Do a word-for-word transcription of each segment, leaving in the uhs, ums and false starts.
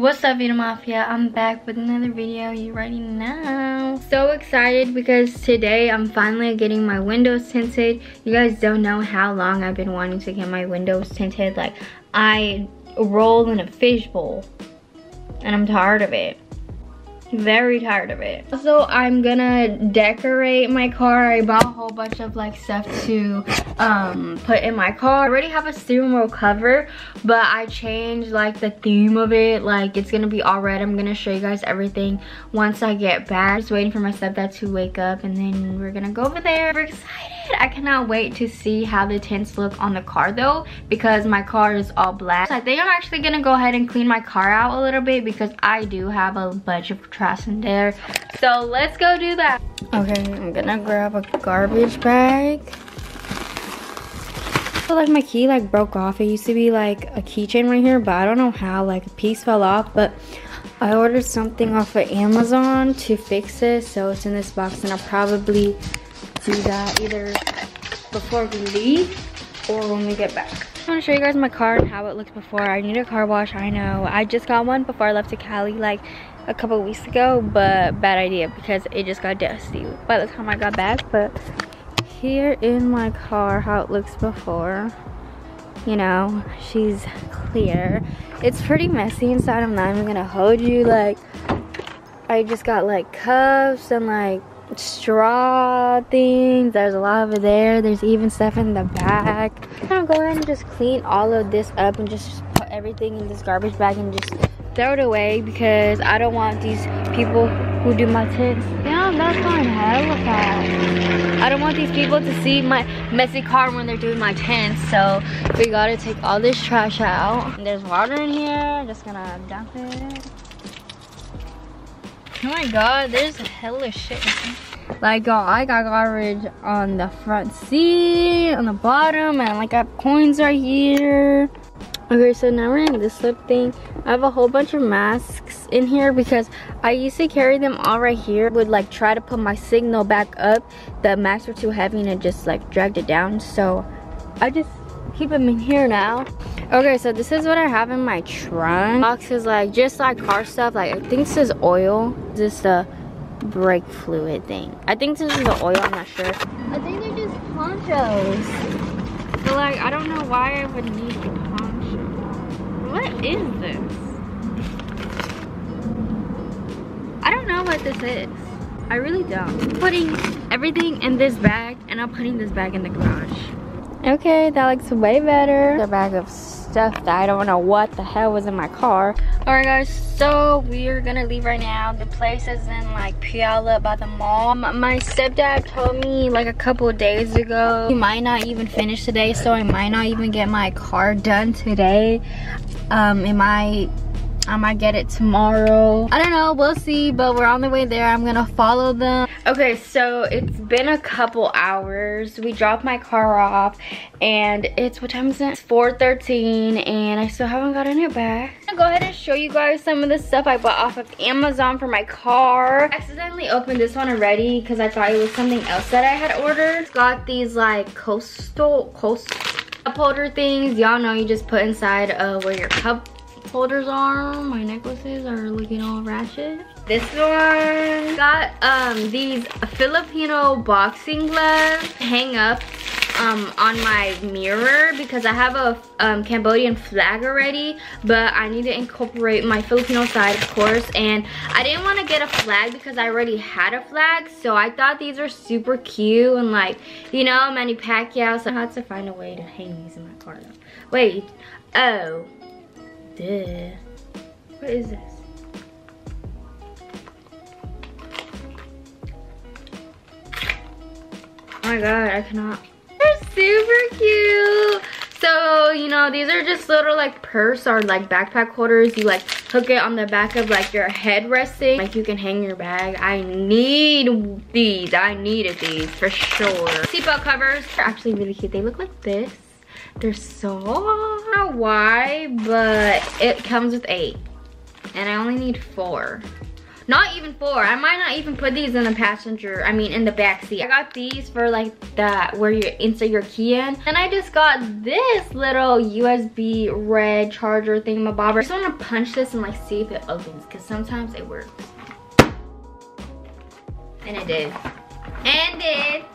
What's up, Vita Mafia? I'm back with another video. You already know. So excited because today I'm finally getting my windows tinted. You guys don't know how long I've been wanting to get my windows tinted. Like, I roll in a fishbowl and I'm tired of it. Very tired of it. Also, I'm gonna decorate my car. I bought a whole bunch of like stuff to um put in my car. I already have a steering wheel cover, but I changed like the theme of it. Like, it's gonna be all red. I'm gonna show you guys everything once I get back. Just waiting for my stepdad to wake up and then we're gonna go over there. We're excited. I cannot wait to see how the tints look on the car though, because my car is all black. So I think I'm actually gonna go ahead and clean my car out a little bit because I do have a bunch of trash in there. So let's go do that. Okay, I'm gonna grab a garbage bag. I feel like my key like broke off. It used to be like a keychain right here, but I don't know how, like a piece fell off. But I ordered something off of Amazon to fix it, so it's in this box, and I'll probably do that either before we leave or when we get back. I want to show you guys my car and how it looks before. I need a car wash, I know. I just got one before I left to Cali like a couple weeks ago, but bad idea because it just got dusty by the time I got back. But here in my car, how it looks before. You know, she's clear. It's pretty messy inside. I'm not even gonna hold you. Like, I just got like cups and like straw things. There's a lot over there. There's even stuff in the back. I'm gonna go ahead and just clean all of this up and just put everything in this garbage bag and just throw it away because I don't want these people who do my tints. Yeah, that's going hella fast. I don't want these people to see my messy car when they're doing my tints. So we gotta take all this trash out. And there's water in here. I'm just gonna dump it. Oh my god, there's hella shit. Like, y'all, I got garbage on the front seat, on the bottom, and like I have coins right here. Okay, so now we're in this slip thing. I have a whole bunch of masks in here because I used to carry them all right here. Would like try to put my signal back up. The masks were too heavy and it just like dragged it down. So I just keep them in here now. Okay, so this is what I have in my trunk. Box is like just like car stuff. Like, I think this is oil. This is the brake fluid thing. I think this is the oil, I'm not sure. I think they're just ponchos. But like, I don't know why I would need the poncho. What is this? I don't know what this is. I really don't. I'm putting everything in this bag and I'm putting this bag in the garage. Okay, that looks way better. A bag of stuff that I don't know what the hell was in my car. Alright guys, so we're gonna leave right now. The place is in like Capalow by the mall. My stepdad told me like a couple of days ago he might not even finish today, so I might not even get my car done today. Um, it might I might get it tomorrow. I don't know, we'll see, but we're on the way there. I'm gonna follow them. Okay, so it's been a couple hours. We dropped my car off and it's, what time is it? It's four thirteen and I still haven't gotten it back. I'm gonna go ahead and show you guys some of the stuff I bought off of Amazon for my car. I accidentally opened this one already because I thought it was something else that I had ordered. It's got these like coastal, coastal cup holder things. Y'all know you just put inside uh, where your cup holders are. My necklaces are looking all ratchet. This one got um these Filipino boxing gloves hang up um on my mirror because I have a um, Cambodian flag already, but I need to incorporate my Filipino side, of course, and I didn't want to get a flag because I already had a flag, so I thought these are super cute and like, you know, Manny Pacquiao, so I had to find a way to hang these in my car though. Wait, oh duh. What is this? Oh my god, I cannot. They're super cute. So, you know, these are just little like purse or like backpack holders. You like hook it on the back of like your head resting. Like you can hang your bag. I need these. I needed these for sure. Seatbelt covers are actually really cute. They look like this. They're so, I don't know why, but it comes with eight and I only need four. Not even four. I might not even put these in the passenger, I mean in the back seat. I got these for like that where you insert your key in. And I just got this little U S B red charger thingamabobber. I just want to punch this and like see if it opens, because sometimes it works. And it did. And it.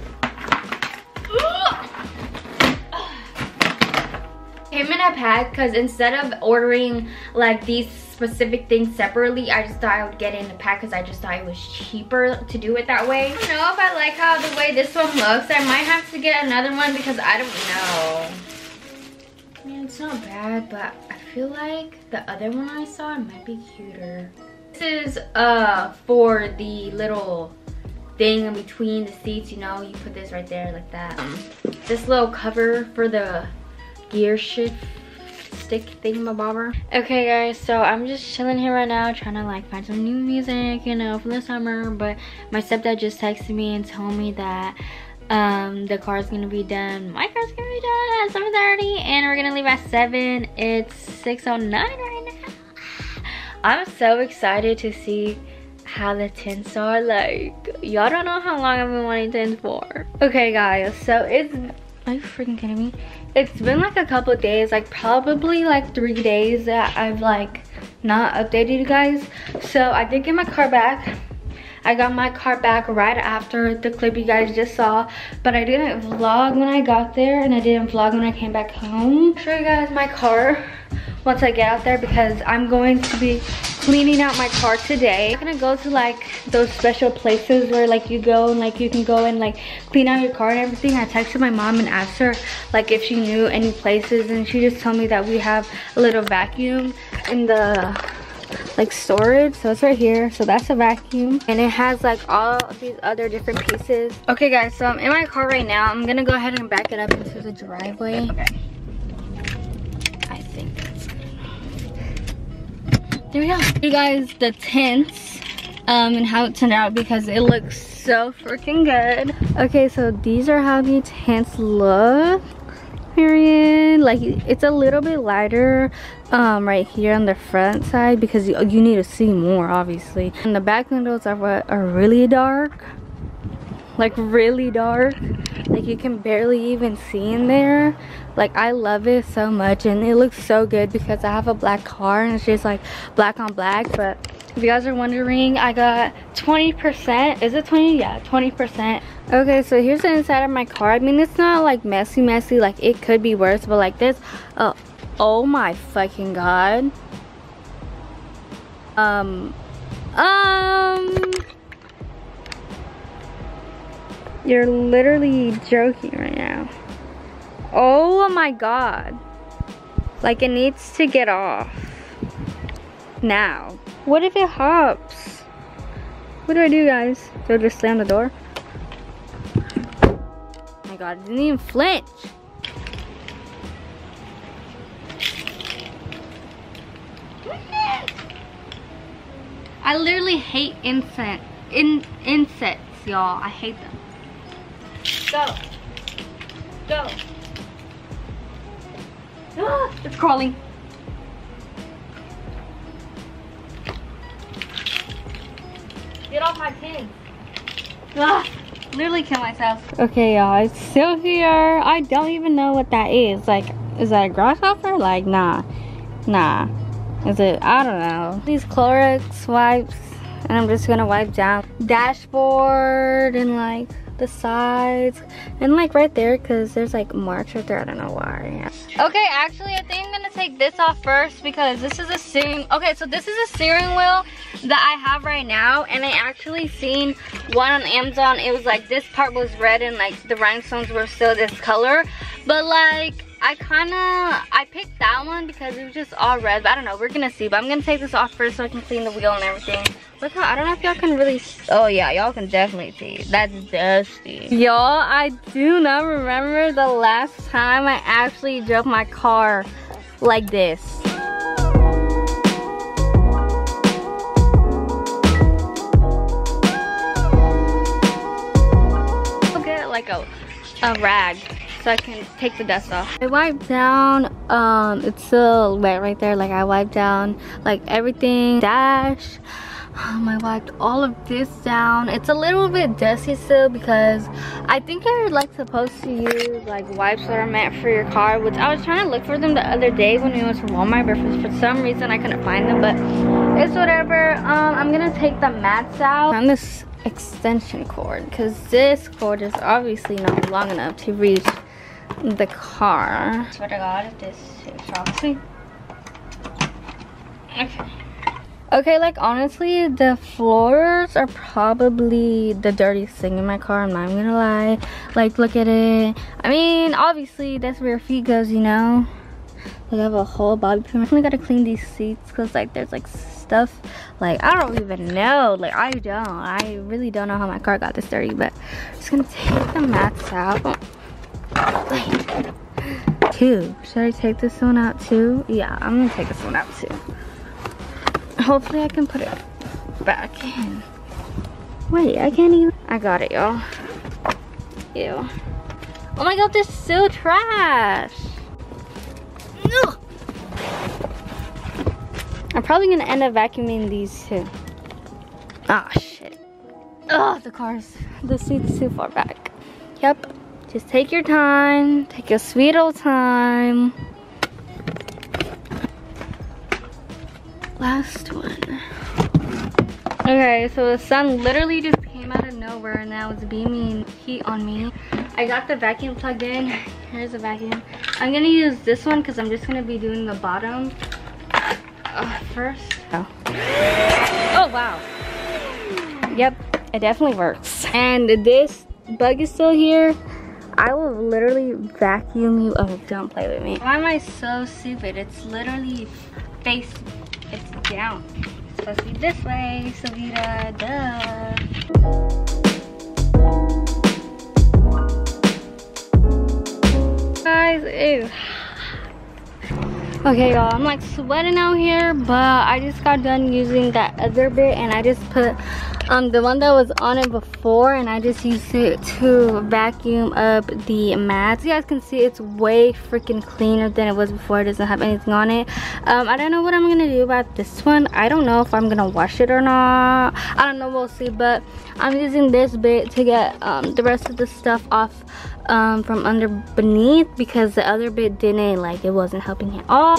Came in a pack because instead of ordering like these specific things separately, I just thought I would get it in a pack because I just thought it was cheaper to do it that way. I don't know if I like how the way this one looks. I might have to get another one because I don't know. I mean, it's not bad, but I feel like the other one I saw might be cuter. This is uh for the little thing in between the seats, you know, you put this right there like that. Um, this little cover for the gear shift stick thingamabobber. Okay guys, so I'm just chilling here right now trying to like find some new music, you know, for the summer. But my stepdad just texted me and told me that um the car's gonna be done my car's gonna be done at seven thirty and we're gonna leave at seven. It's six oh nine right now. I'm so excited to see how the tints are. Like, y'all don't know how long I've been wanting tints for. Okay guys, so it's, are you freaking kidding me? It's been like a couple of days, like probably like three days that I've like not updated you guys. So I did get my car back. I got my car back right after the clip you guys just saw, but I didn't vlog when I got there and I didn't vlog when I came back home. I'll show you guys my car once I get out there because I'm going to be cleaning out my car today. I'm gonna go to like those special places where like you go and like you can go and like clean out your car and everything. I texted my mom and asked her like if she knew any places, and she just told me that we have a little vacuum in the like storage, so it's right here. So that's a vacuum and it has like all of these other different pieces. Okay guys, so I'm in my car right now. I'm gonna go ahead and back it up into the driveway. Okay, I think that's good enough. There we go. You guys, the tints um and how it turned out because it looks so freaking good. Okay, so these are how the tints look. Period. Like, it's a little bit lighter um right here on the front side because you, you need to see more, obviously. And the back windows are what are really dark, like really dark, like you can barely even see in there. Like, I love it so much and it looks so good because I have a black car and it's just like black on black. But if you guys are wondering, I got twenty percent. Is it twenty? Yeah, twenty percent. Okay, so here's the inside of my car. I mean, it's not like messy messy, like it could be worse, but like this, oh oh my fucking god. Um um You're literally joking right now. Oh my god. Like, it needs to get off now. What if it hops? What do I do, guys? Do I just slam the door? Oh my god, it didn't even flinch. I literally hate insect, in, insects, y'all. I hate them. Go. Go. Ah, it's crawling. Get off my pin. Ah, literally kill myself. Okay, y'all, it's still here. I don't even know what that is. Like, is that a grasshopper? Like, nah. Nah. Is it? I don't know. These Clorox wipes, and I'm just gonna wipe down dashboard and like the sides and like right there because there's like marks right there. I don't know why. Okay, actually I think I'm gonna take this off first because this is a steering. Okay, so this is a steering wheel that I have right now, and I actually seen one on Amazon. It was like this part was red and like the rhinestones were still this color, but like I kind of, I picked that one because it was just all red, but I don't know, we're gonna see. But I'm gonna take this off first so I can clean the wheel and everything. Look how, I don't know if y'all can really, oh yeah, y'all can definitely see. That's dusty. Y'all, I do not remember the last time I actually drove my car like this. I'll get like a, a rag so I can take the dust off. I wiped down, um, it's still wet right there. Like, I wiped down like everything, dash, Um, I wiped all of this down. It's a little bit dusty still because I think you're like supposed to use like wipes that are meant for your car, which I was trying to look for them the other day when we went to Walmart, but for, for some reason I couldn't find them, but it's whatever. Um, I'm gonna take the mats out on this extension cord because this cord is obviously not long enough to reach the car. I swear to God, if this shocks me. Okay. Okay, like honestly, the floors are probably the dirtiest thing in my car. I'm not even gonna lie. Like, look at it. I mean, obviously, that's where your feet goes, you know. Like, I have a whole body pin. I definitely gotta clean these seats because, like, there's like stuff. Like, I don't even know. Like, I don't. I really don't know how my car got this dirty. But I'm just gonna take the mats out. Wait. Two. Should I take this one out too? Yeah, I'm gonna take this one out too. Hopefully I can put it back in. Wait, I can't even. I got it, y'all. Ew. Oh my God, this is so trash. Ugh. I'm probably gonna end up vacuuming these too. Ah, oh, shit. Ugh, the car's, the seat's too far back. Yep, just take your time. Take your sweet old time. Last one. Okay, so the sun literally just came out of nowhere and now it's beaming heat on me. I got the vacuum plugged in. Here's the vacuum. I'm gonna use this one because I'm just gonna be doing the bottom uh, first. Oh. Oh wow. Yep, it definitely works. And this bug is still here. I will literally vacuum you. Oh, don't play with me. Why am I so stupid? It's literally face. It's down. It's supposed to be this way, Sovida, duh. Guys, ew. Okay, y'all, I'm like sweating out here, but I just got done using that other bit and I just put um the one that was on it before and I just used it to vacuum up the mats. You guys can see it's way freaking cleaner than it was before. It doesn't have anything on it. um I don't know what I'm gonna do about this one. I don't know if I'm gonna wash it or not. I don't know, we'll see, but I'm using this bit to get um the rest of the stuff off um from under beneath because the other bit didn't, like, it wasn't helping at all.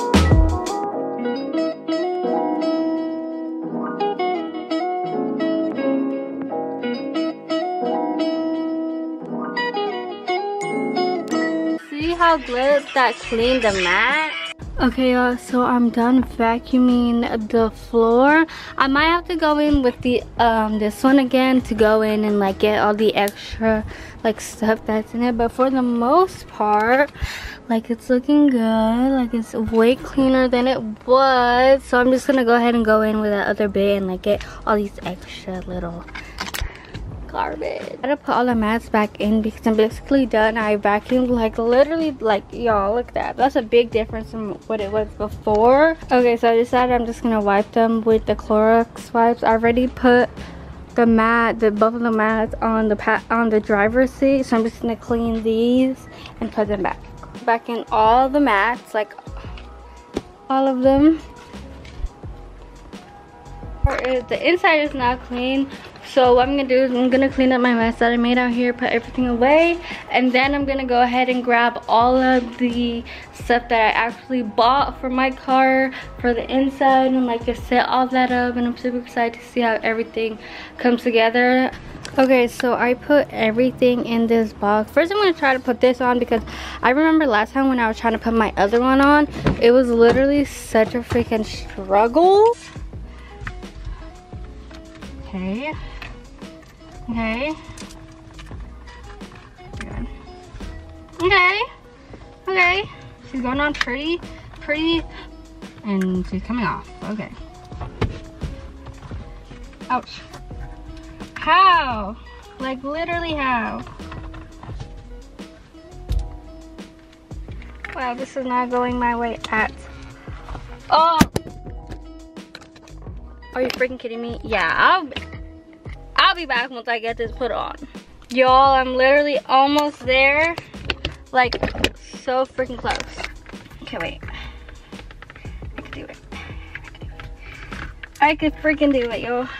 See how good that cleaned the mat? Okay, y'all, so I'm done vacuuming the floor. I might have to go in with the um this one again to go in and like get all the extra like stuff that's in it, but for the most part, like, it's looking good. Like, it's way cleaner than it was. So I'm just gonna go ahead and go in with that other bit and like get all these extra little garbage. I gotta put all the mats back in because I'm basically done. I vacuumed like literally, like, y'all, look at that. That's a big difference from what it was before. Okay, so I decided I'm just gonna wipe them with the Clorox wipes. I already put the mat, the both of the mats on the pat on the driver's seat, so I'm just gonna clean these and put them back. Back in all the mats, like all of them. The inside is not clean, so what I'm gonna do is I'm gonna clean up my mess that I made out here, put everything away, and then I'm gonna go ahead and grab all of the stuff that I actually bought for my car for the inside and like just set all that up. And I'm super excited to see how everything comes together. Okay, so I put everything in this box. First, I'm gonna try to put this on because I remember last time when I was trying to put my other one on, it was literally such a freaking struggle. Okay. Okay. Good. Okay. Okay. She's going on pretty, pretty, and she's coming off. Okay. Ouch. How? Like, literally how? Wow, this is not going my way at all. Are you freaking kidding me? Yeah, I'll be, I'll be back once I get this put on. Y'all, I'm literally almost there. Like, so freaking close. Okay, wait. I can do it. I can do it. I could freaking do it, y'all.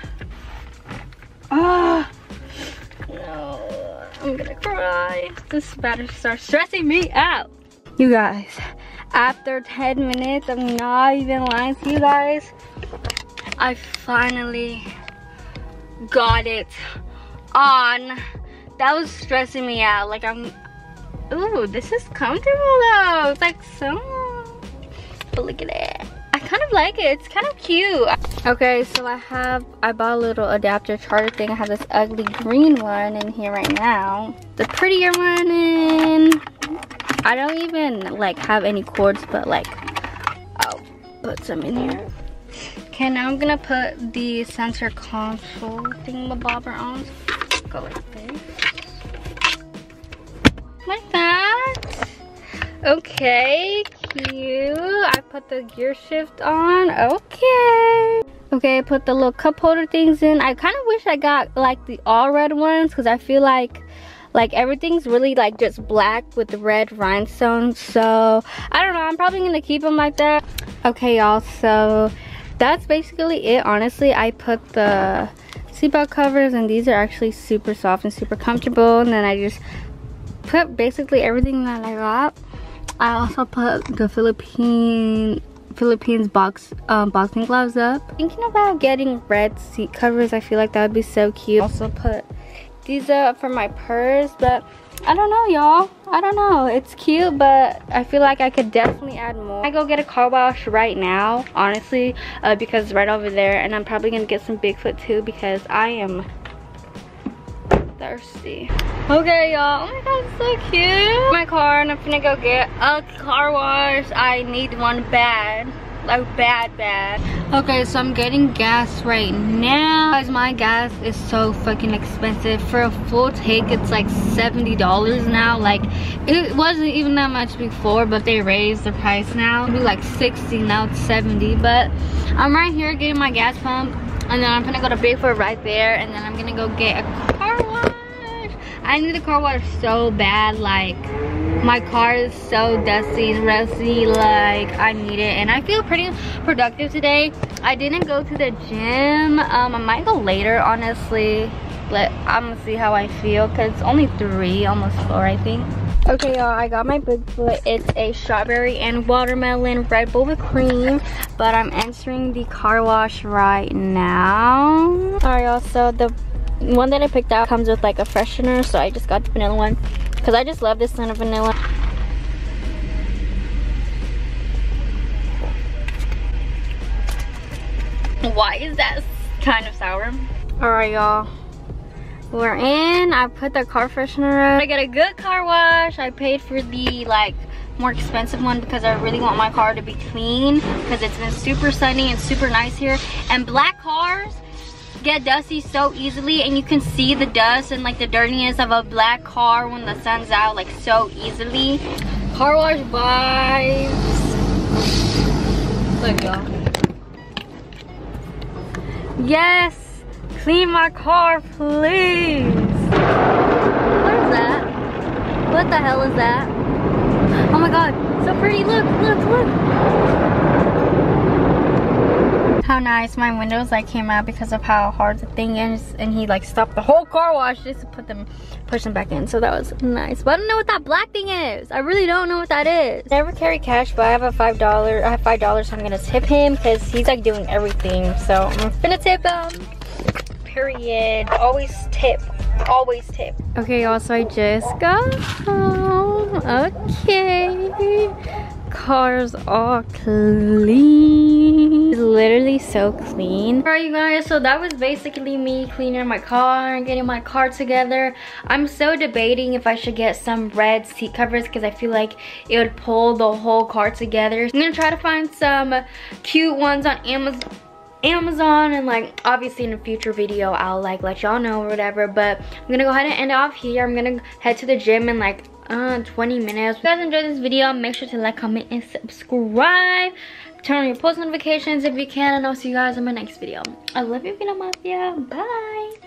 Oh, no, I'm gonna cry. This better start stressing me out. You guys, after ten minutes, I'm not even lying to you guys, I finally got it on. That was stressing me out. Like I'm, ooh, this is comfortable though. It's like so, but look at it. I kind of like it. It's kind of cute. Okay, so I have, I bought a little adapter charger thing. I have this ugly green one in here right now. The prettier one, and I don't even like have any cords, but like I'll put some in here. Okay, now I'm gonna put the center console thingamabobber on. Go like this. Like that. Okay, cute. I put the gear shift on. Okay. Okay, I put the little cup holder things in. I kind of wish I got like the all red ones, because I feel like like everything's really like just black with the red rhinestones. So I don't know, I'm probably gonna keep them like that. Okay, y'all, so that's basically it. Honestly, I put the seatbelt covers, and these are actually super soft and super comfortable. And then I just put basically everything that I got. I also put the Philippine Philippines box um, boxing gloves up. Thinking about getting red seat covers. I feel like that would be so cute. Also put these up for my purse, but I don't know, y'all. I don't know. It's cute, but I feel like I could definitely add more. I go get a car wash right now, honestly, uh, because it's right over there, and I'm probably gonna get some Bigfoot too because I am thirsty. Okay, y'all. Oh my god, it's so cute. My car, and I'm gonna go get a car wash. I need one bad. Like bad, bad. Okay, so I'm getting gas right now. Guys, my gas is so fucking expensive. For a full tank, it's like seventy dollars now. Like, it wasn't even that much before, but they raised the price now. It'd be like sixty, now it's seventy. But I'm right here getting my gas pump, and then I'm gonna go to Bigfoot right there, and then I'm gonna go get a car wash. I need a car wash so bad. Like, my car is so dusty and rusty. Like, I need it, and I feel pretty productive today. I didn't go to the gym. um I might go later, honestly, but I'm gonna see how I feel because it's only three, almost four, I think. Okay, y'all, I got my Bigfoot. It's a strawberry and watermelon Red Bull with cream, but I'm entering the car wash right now. All right, y'all, so the one that I picked out comes with like a freshener, so I just got the vanilla one because I just love this scent of vanilla. Why is that kind of sour? All right, y'all, we're in. I put the car freshener up. I got a good car wash. I paid for the like more expensive one because I really want my car to be clean because it's been super sunny and super nice here, and black cars get dusty so easily, and you can see the dust and like the dirtiness of a black car when the sun's out like so easily. Car wash vibes. Look, y'all. Yes, clean my car, please. What is that? What the hell is that? Oh my god, so pretty. Look, look, look. How nice. My windows like came out because of how hard the thing is, and he like stopped the whole car wash just to put them push them back in, so that was nice. But I don't know what that black thing is. I really don't know what that is. Never carry cash, but I have a five dollar I have five dollars, so I'm gonna tip him because he's like doing everything, so I'm gonna tip him. Period. Always tip. Always tip. Okay, y'all, so I just got home. Okay, car's all clean. It's literally so clean. All right, you guys, so that was basically me cleaning my car and getting my car together. I'm so debating if I should get some red seat covers because I feel like it would pull the whole car together. I'm gonna try to find some cute ones on Amazon Amazon and like obviously in a future video I'll like let y'all know or whatever, but I'm gonna go ahead and end it off here. I'm gonna head to the gym in like uh twenty minutes. If you guys enjoyed this video, make sure to like, comment, and subscribe. Turn on your post notifications if you can, and I'll see you guys in my next video. I love you, Vina Mafia. Bye.